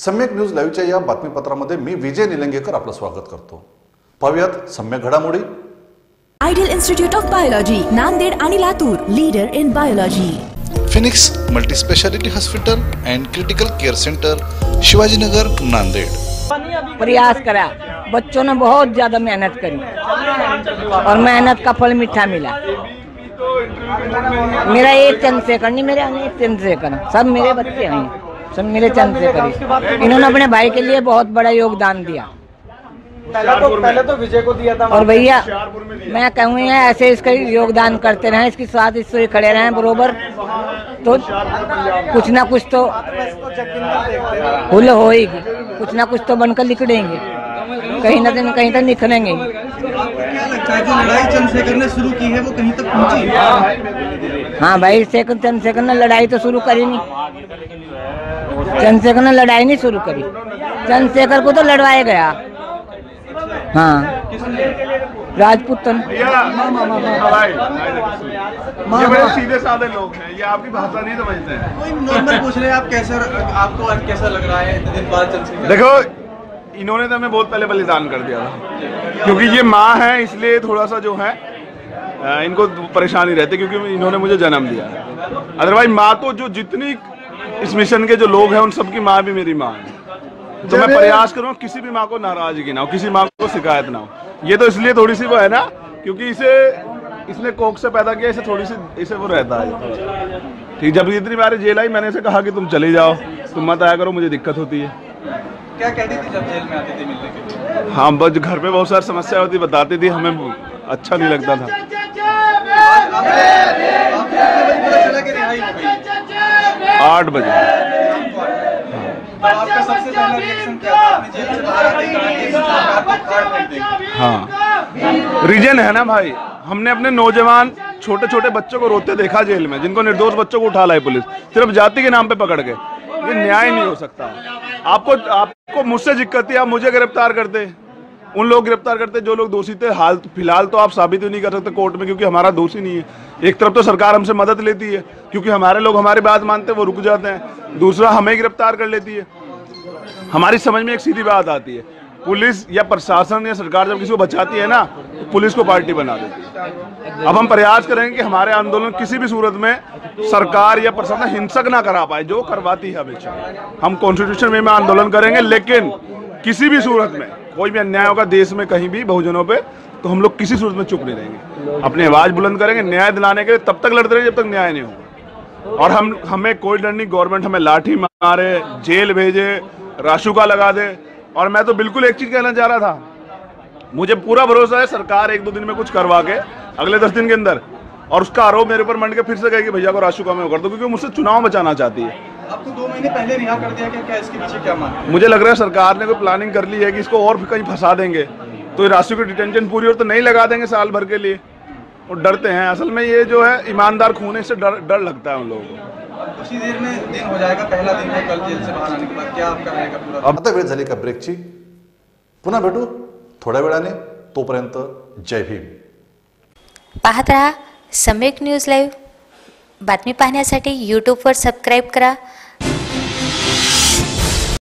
सम्यक न्यूज लाईव्हच्या या बातमीपत्रामध्ये मी विजय निलंगेकर आपलं स्वागत करतो। पाहूयात सम्यक घडामोडी। Ideal institute of biology Nanded आणि Latur, leader in biology. Phoenix multi speciality hospital and critical care centre, Shivajinagar, Nanded. प्रयास करा, बच्चों ने बहुत ज्यादा मेहनत करी और मेहनत का फल मीठा मिला। मेरा एक चंद्रशेखर नहीं, मेरे अनेक चंद्रशेखर, सब मेरे बच्चे हैं, सब मेरे चंद्रशेखर। इन्होंने अपने भाई के लिए बहुत बड़ा योगदान दिया। पहले तो विजय को दिया था। और भैया मैं कहूँगा ऐसे इसका योगदान करते रहें, इसके साथ इससे खड़े रहें बरोबर, तो कुछ ना कुछ तो हुल होएगी, कुछ ना कुछ तो बनकर निकलेंगे, कहीं ना कहीं तक निकलेंगे। क्या लगता है जो लड़ाई चंद्रशेखर ने शुरू की है वो कहीं तक पहुंची? हाँ भाई, चंद्रशेखर ने लड़ाई तो शुरू करी नहीं, चंद्रशेखर ने लड़ाई नहीं शुरू करी, चंद्रशेखर को तो लड़वाया गया। हाँ, राजपूतन। ये बड़े सीधे साधे लोग हैं, ये आपकी भाषा नहीं समझते हैं। कोई नॉर्मल पूछ रहे हैं आप आपको कैसा लग रहा है दिन बाद चंद्रशेखर? देखो, इन्होंने तो हमें बहुत पहले बलिदान कर दिया था, क्योंकि ये माँ है इसलिए थोड़ा सा जो है इनको परेशानी रहती, क्योंकि इन्होंने मुझे जन्म दिया। अदरवाइज माँ तो जो जितनी इस मिशन के जो लोग हैं उन सबकी माँ भी मेरी माँ है। तो मैं प्रयास करूँ किसी भी माँ को नाराजगी ना हो, किसी माँ को शिकायत ना हो। ये तो इसलिए थोड़ी सी वो है ना, क्योंकि इसने कोख से पैदा किया, इसे थोड़ी सी इसे वो रहता है। ठीक, जब इतनी बार जेल आई मैंने इसे कहा कि तुम चले जाओ, तुम मत आया करो, मुझे दिक्कत होती है। क्या कहती थी जब जेल में आती थी मिलने के लिए? हाँ, बस घर पे बहुत सारी समस्या होती, बताती थी, हमें अच्छा नहीं लगता था। चला के रिहाई हो गई 8 बजे। आपका सबसे पहला रिएक्शन क्या था? आपने जेल से बाहर आते ही कहा कि सरकार को कार्ड फेंक देंगे। हाँ, रीजन है ना भाई, हमने अपने नौजवान छोटे छोटे बच्चों को रोते देखा जेल में, जिनको निर्दोष बच्चों को उठा लाई पुलिस सिर्फ जाति के नाम पे पकड़ के। ये न्याय नहीं हो सकता। आपको मुझसे दिक्कत थी, आप मुझे गिरफ्तार करते, उन लोग गिरफ्तार करते जो लोग दोषी थे। हाल फिलहाल तो आप साबित ही नहीं कर सकते कोर्ट में, क्योंकि हमारा दोषी नहीं है। एक तरफ तो सरकार हमसे मदद लेती है, क्योंकि हमारे लोग हमारी बात मानते हैं, वो रुक जाते हैं। दूसरा, हमें गिरफ्तार कर लेती है। हमारी समझ में एक सीधी बात आती है, पुलिस या प्रशासन या सरकार जब किसी को बचाती है ना, तो पुलिस को पार्टी बना देती है। अब हम प्रयास करेंगे कि हमारे आंदोलन किसी भी सूरत में सरकार या प्रशासन हिंसक ना करा पाए, जो करवाती है हमेशा। हम कॉन्स्टिट्यूशन में आंदोलन करेंगे, लेकिन किसी भी सूरत में कोई भी अन्याय होगा देश में कहीं भी बहुजनों पे, तो हम लोग किसी सूरत में चुप नहीं रहेंगे, अपनी आवाज बुलंद करेंगे न्याय दिलाने के लिए। तब तक लड़ते रहेंगे जब तक न्याय नहीं होगा। और हमें कोई डर नहीं, गवर्नमेंट हमें लाठी मारे, जेल भेजे, राशुका लगा दे। और मैं तो बिल्कुल एक चीज कहना चाह रहा था, मुझे पूरा भरोसा है सरकार 1-2 दिन में कुछ करवा के अगले 10 दिन के अंदर, और उसका आरोप मेरे ऊपर मंड के फिर से कहेगी भैया को राशुका में कर दो, क्योंकि मुझसे चुनाव बचाना चाहती है। आपको 2 महीने पहले रिहा कर दिया क्या? इसके पीछे क्या मान? मुझे लग रहा है सरकार ने कोई प्लानिंग कर ली है कि इसको और कहीं फंसा देंगे, तो राशि की डिटेंशन पूरी और तो नहीं लगा देंगे साल भर के लिए। और डरते हैं, असल में ये जो है ईमानदार खून है, इससे डर लगता है उन लोगों को। उसी देर में दिन हो जाएगा, पहला दिन है कल जेल से बाहर आने के बाद, क्या आपका रहेगा पूरा? आता वेळ झाली का ब्रेकची? पुन्हा भेटू थोड्या वेळाने, तोपर्यंत जय भीम। पाहत रहा सम्यक न्यूज लाईव्ह। बातमी पाहण्यासाठी यूट्यूबवर सबस्क्राईब करा,